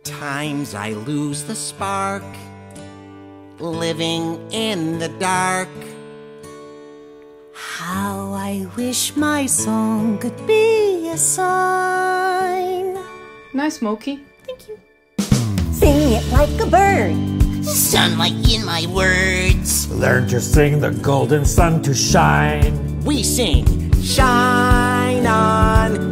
Times I lose the spark, living in the dark. How I wish my song could be a sign. Nice, Smokey. Thank you. Sing it like a bird. Sunlight in my words. Learn to sing the golden sun to shine. We sing, shine on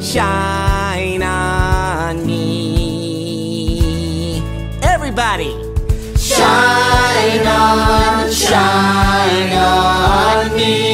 me. Everybody, shine on me.